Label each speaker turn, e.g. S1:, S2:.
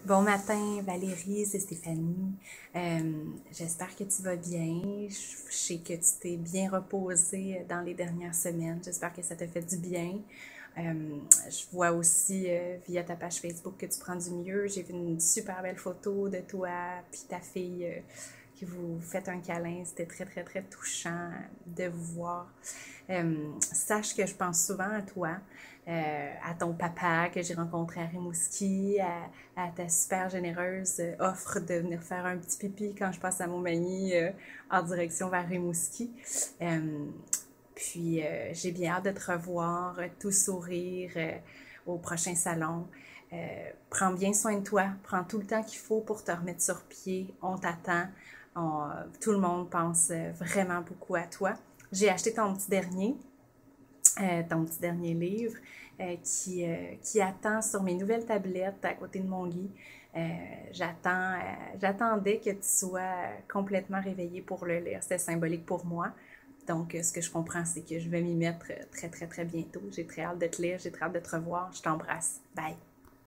S1: Bon matin, Valérie, c'est Stéphanie. J'espère que tu vas bien. Je sais que tu t'es bien reposée dans les dernières semaines. J'espère que ça t'a fait du bien. Je vois aussi via ta page Facebook que tu prends du mieux. J'ai vu une super belle photo de toi puis ta fille que vous faites un câlin. C'était très, très, très touchant de vous voir. Sache que je pense souvent à toi, à ton papa que j'ai rencontré à Rimouski, à ta super généreuse offre de venir faire un petit pipi quand je passe à Montmagny en direction vers Rimouski. J'ai bien hâte de te revoir, tout sourire au prochain salon. Prends bien soin de toi, prends tout le temps qu'il faut pour te remettre sur pied. On t'attend. Tout le monde pense vraiment beaucoup à toi. J'ai acheté ton petit dernier livre qui attend sur mes nouvelles tablettes à côté de mon lit. J'attendais que tu sois complètement réveillée pour le lire. C'était symbolique pour moi. Donc, ce que je comprends, c'est que je vais m'y mettre très, très, très bientôt. J'ai très hâte de te lire, j'ai très hâte de te revoir. Je t'embrasse. Bye!